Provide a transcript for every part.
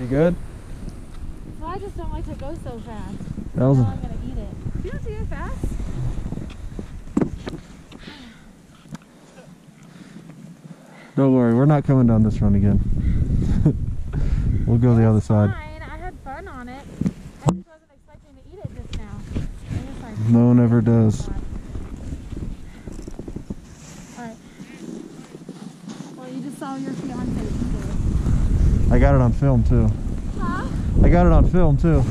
good? Well, I just don't like to go so fast. That was I'm gonna eat it. You don't do it fast. Don't worry, we're not coming down this run again. We'll go the other side. Fine. I had fun on it. I just wasn't expecting to eat it just now. No one ever does. Alright. Well, you just saw your fiance eat it. I got it on film too. Huh? I got it on film too.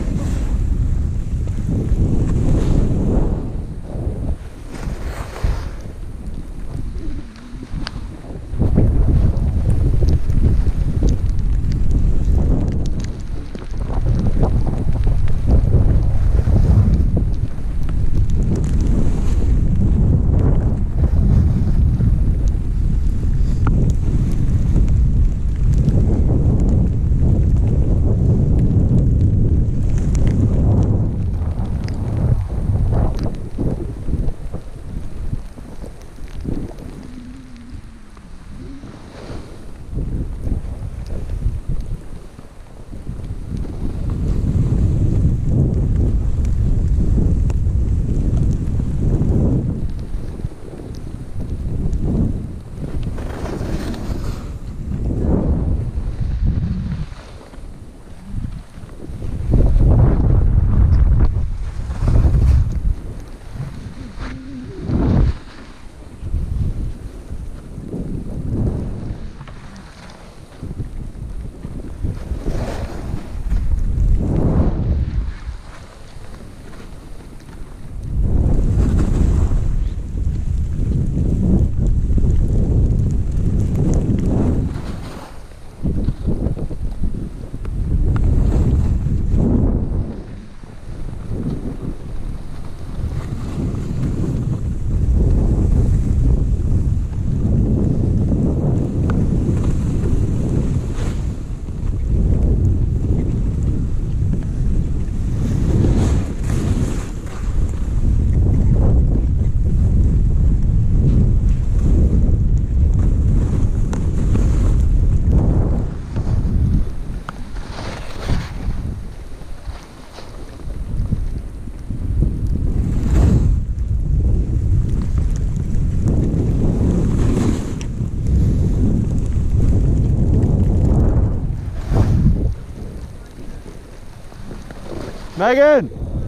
Megan!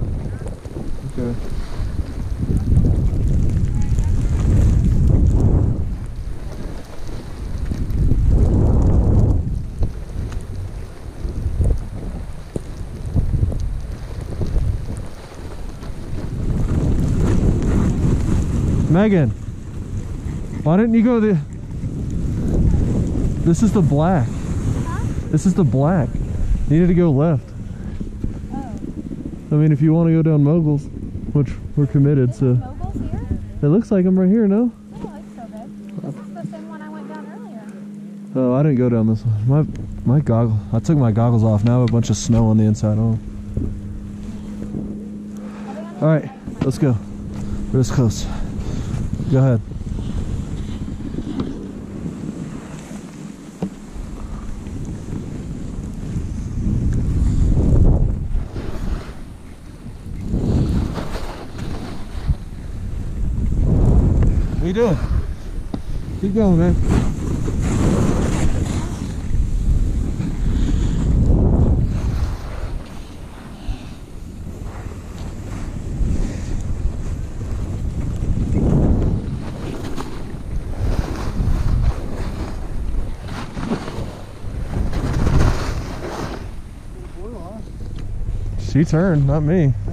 Okay. Megan, why didn't you go this is the black. Huh? This is the black. You needed to go left. I mean, if you want to go down Moguls, which we're committed, so. Moguls here? It looks like them right here, no? I don't like so big. This is the same one I went down earlier. Oh, I didn't go down this one. My goggle. I took my goggles off. Now I have a bunch of snow on the inside. Oh. All right, let's go. We're this close. Go ahead. What are you doing? Keep going, man. She turned, not me.